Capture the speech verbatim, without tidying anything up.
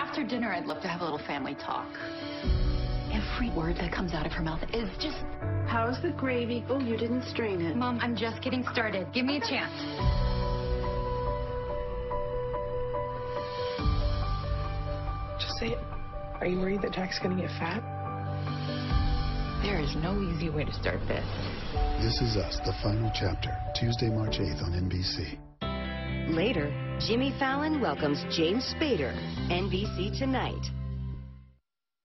After dinner, I'd love to have a little family talk. Every word that comes out of her mouth is just... How's the gravy? Oh, you didn't strain it. Mom, I'm just getting started. Give me a chance. Just say it. Are you worried that Jack's gonna get fat? There is no easy way to start this. This Is Us, the final chapter, Tuesday, March eighth on N B C. Later, Jimmy Fallon welcomes James Spader, N B C Tonight.